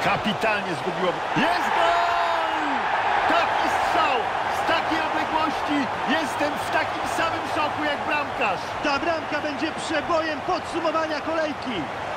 Kapitalnie zgubiło. Jest gol! Taki strzał! Z takiej odległości jestem w takim samym szoku jak bramkarz. Ta bramka będzie przebojem podsumowania kolejki.